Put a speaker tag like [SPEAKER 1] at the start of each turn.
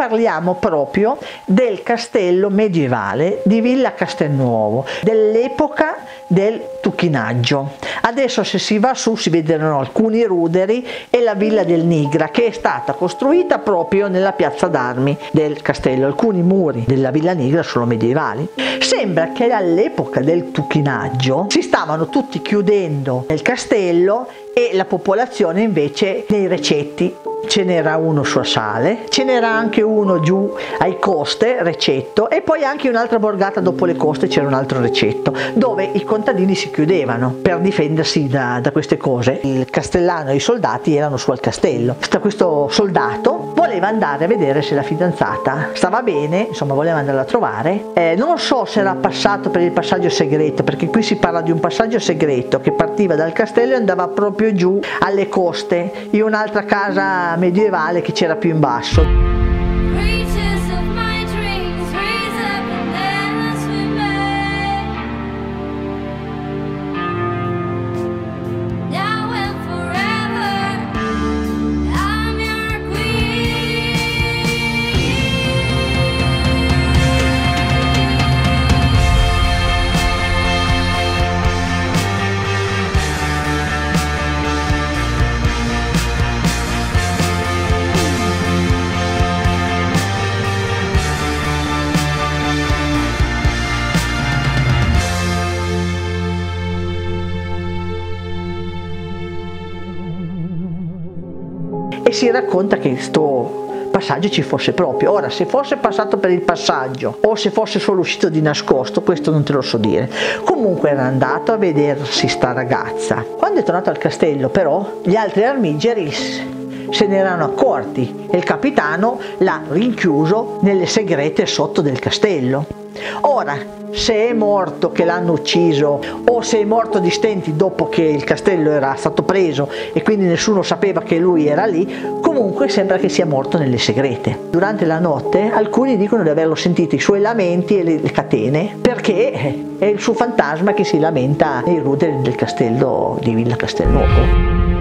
[SPEAKER 1] parliamo proprio del castello medievale di Villa Castelnuovo, dell'epoca del tuchinaggio. Adesso se si va su si vedono alcuni ruderi e la Villa del Nigra, che è stata costruita proprio nella piazza d'armi del castello. Alcuni muri della Villa Nigra sono medievali. Sembra che all'epoca del tuchinaggio si stavano tutti chiudendo nel castello e la popolazione invece nei recetti. Ce n'era uno su Sale, ce n'era anche uno giù ai Coste, Recetto, e poi anche un'altra borgata dopo le Coste c'era un altro Recetto, dove i contadini si chiudevano per difendersi da queste cose. Il castellano e i soldati erano su al castello. Questo soldato voleva andare a vedere se la fidanzata stava bene, insomma voleva andare a trovare. Non so se era passato per il passaggio segreto, perché qui si parla di un passaggio segreto che partiva dal castello e andava proprio giù alle Coste, in un'altra casa medievale che c'era più in basso. E si racconta che questo passaggio ci fosse proprio. Ora, se fosse passato per il passaggio o se fosse solo uscito di nascosto, questo non te lo so dire. Comunque era andato a vedersi sta ragazza. Quando è tornato al castello però gli altri armigeri se ne erano accorti e il capitano l'ha rinchiuso nelle segrete sotto del castello. Ora, se è morto che l'hanno ucciso o se è morto di stenti dopo che il castello era stato preso e quindi nessuno sapeva che lui era lì, comunque sembra che sia morto nelle segrete. Durante la notte alcuni dicono di averlo sentito i suoi lamenti e le catene, perché è il suo fantasma che si lamenta nei ruderi del castello di Villa Castelnuovo.